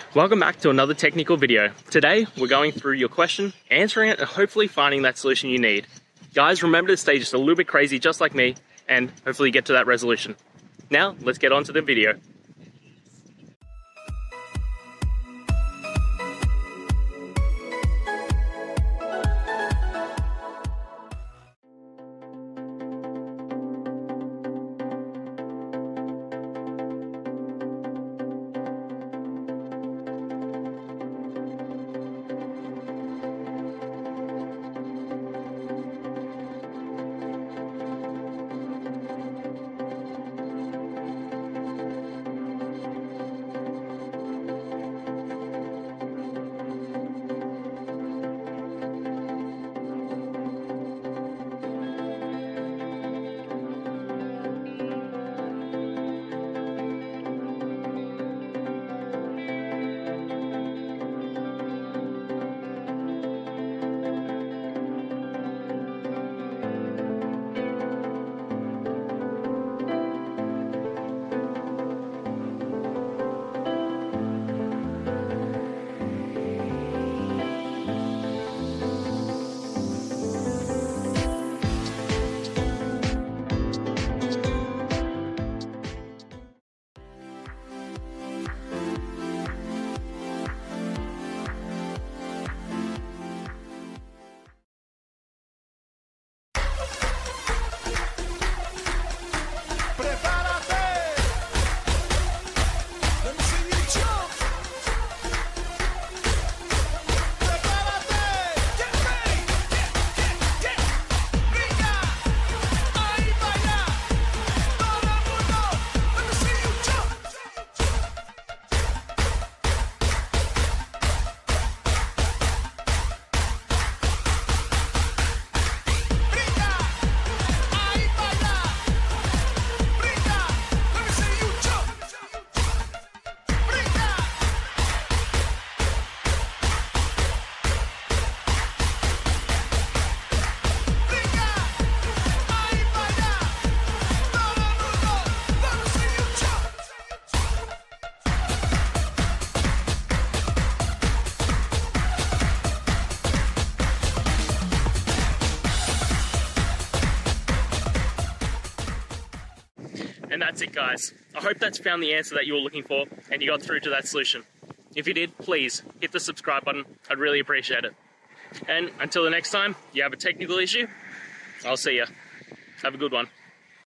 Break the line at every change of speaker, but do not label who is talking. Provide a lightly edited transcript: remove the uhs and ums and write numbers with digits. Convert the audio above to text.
Welcome back to another technical video. Today, we're going through your question, answering it, and hopefully finding that solution you need. Guys, remember to stay just a little bit crazy, just like me, and hopefully get to that resolution. Now, let's get on to the video. And that's it, guys. I hope that's found the answer that you were looking for and you got through to that solution. If you did, please hit the subscribe button. I'd really appreciate it. And until the next time you have a technical issue, I'll see ya. Have a good one.